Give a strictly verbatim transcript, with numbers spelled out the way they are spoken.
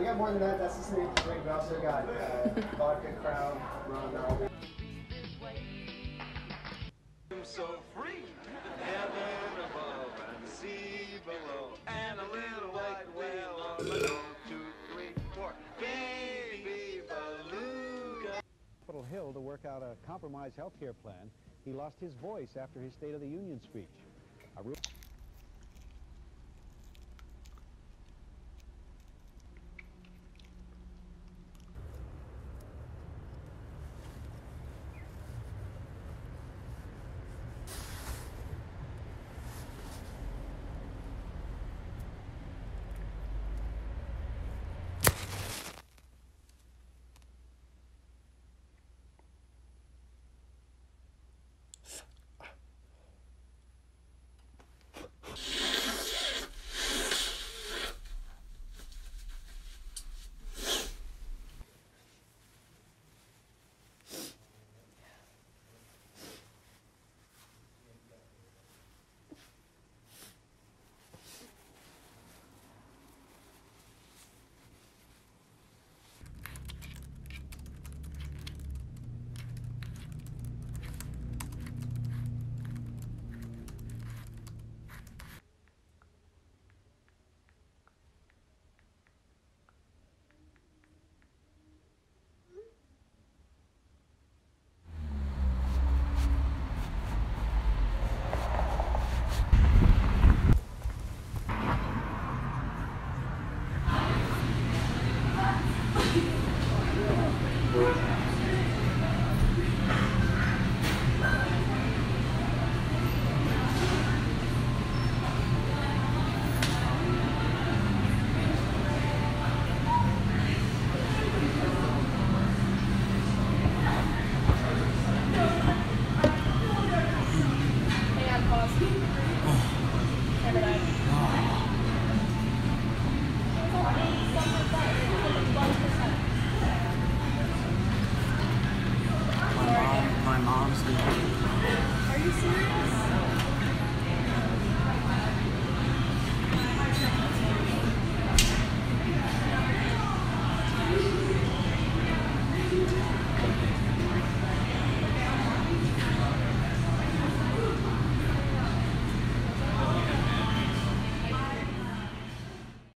we got more than that. That's the same drink. We also got uh, vodka, Crown, rum, all that. So free, heaven above and sea below, and a little white whale on the go. Two, three, four, baby beluga. Capitol Hill to work out a compromise health care plan. He lost his voice after his State of the Union speech. A real My mom, my mom's. Are you serious?